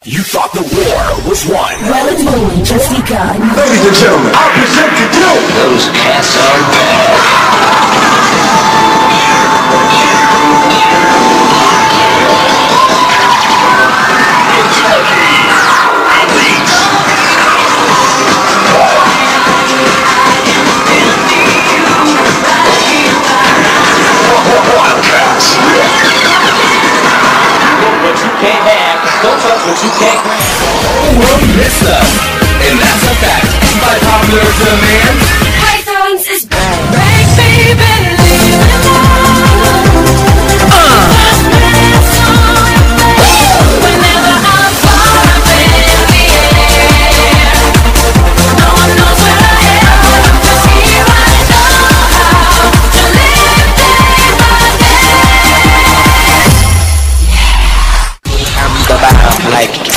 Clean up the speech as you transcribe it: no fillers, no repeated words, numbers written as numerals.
You thought the war was won. Well, it's only just begun. Ladies and gentlemen, I present to you those cats are What you can't have, don't touch what you can't grab. the world missed us, and that's a fact. By popular demand, Pythons is back. Make me believe in love. Whenever I'm far up in the air, no one knows where I am. Just here I know how to live day by day. I'm the bomb like